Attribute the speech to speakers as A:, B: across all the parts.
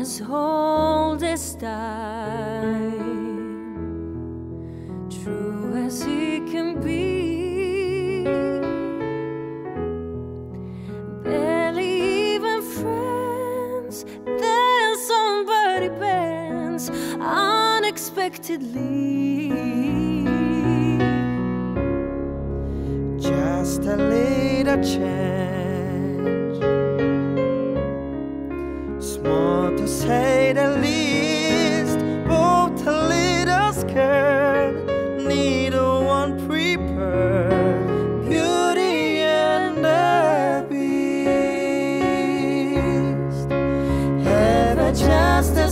A: as old as time, true as he can be. Barely even friends, then somebody bends unexpectedly.
B: Just a little change, small to say the least, both a little scared, neither one prepared. Beauty and the Beast, ever just the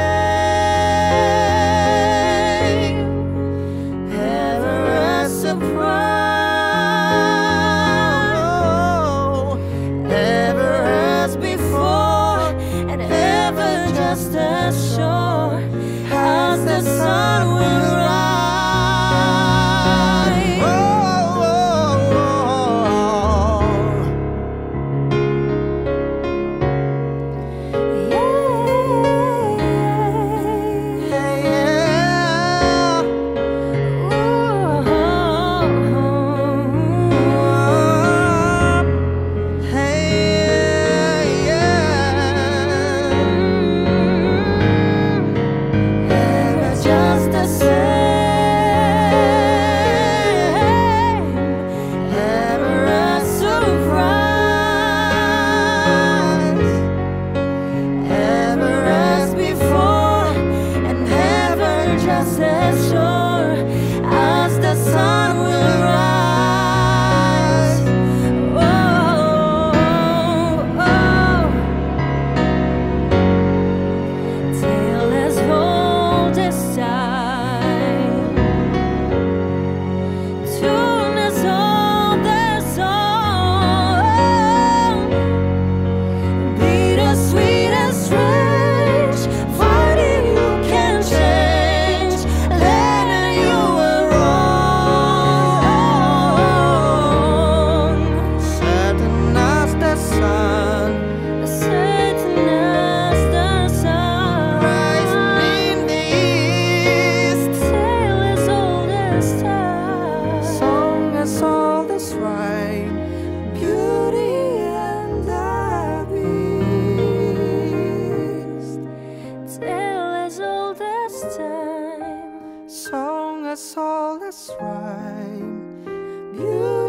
B: same, ever a surprise. Just as sure as the sun will rise. Oh, oh, oh. Yeah, yeah. Ooh, hey, yeah. Just the same, ever a surprise, ever as before, and ever just as sure as the sun will rise. Oh, oh, tale as old as time, tune as old as song, bittersweet and strange, fighting you can change, letting you were wrong. Certain as the sun, certain as the sun, rising in the east, tale as old as time, song as old as rhyme, Beauty and the Beast, tale as old as time, song as old as rhyme, beauty.